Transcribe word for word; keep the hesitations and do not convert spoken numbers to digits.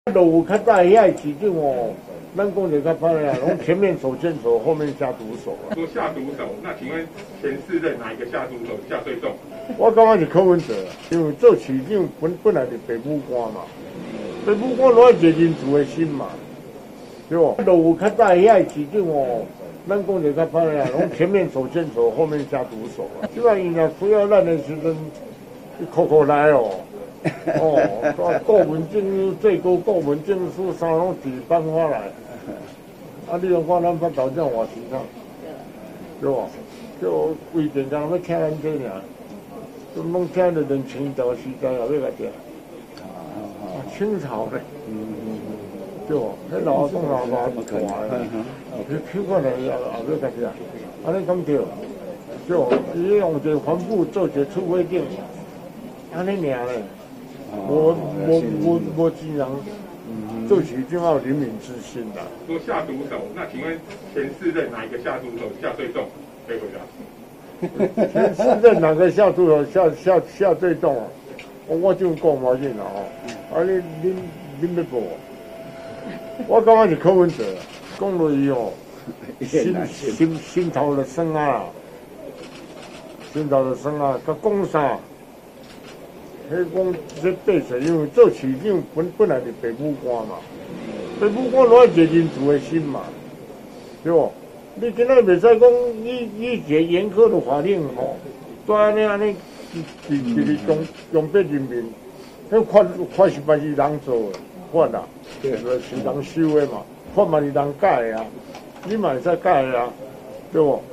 都有较早遐市长哦，咱讲就较歹啦，拢前面手牵手，后面下毒手啊。 说下毒手，那请问前四任哪一个下毒手下最重？ 我感觉是柯文哲，因为做市长本本来就北部官嘛，北部官拢爱热人族的心嘛，对不？都有较早遐市长哦，咱讲就较歹啦，拢前面手牵手，后面下毒手啊。即摆因若需要咱的时阵，口口来哦。哦，国民证书最高国民证书啥拢是颁发来，啊，你讲看咱发头这偌时间，对无？就规定人要请咱这尔，就拢请着连清朝时代也要来这。啊，清朝嘞，嗯嗯嗯，对无？迄老宋老爸大诶，去去过来也也要来这，安尼讲对，对无？伊用一个帆布做一个出规定，安尼尔嘞。我我我我既然做起就要怜悯之心的。 说下毒手，那请问前四任哪一个下毒手下最重？可以回答。 前四任哪个下毒手下下下最重啊？我就讲毛线了哦。啊你你你要报？我感觉是柯文哲，讲落去哦，心心心头的酸啊，心头的酸啊，甲讲啥？迄讲这对谁？因为做市长本本来就北部官嘛，北部官拢爱热人族的心嘛，对不？你今仔袂使讲以以一个严苛的法令吼，都安尼安尼，直直直用用俾人民，迄法法是嘛是人做的，法啦，对，是人修的嘛，法嘛是人改的啊，你嘛会使改的啊，对不？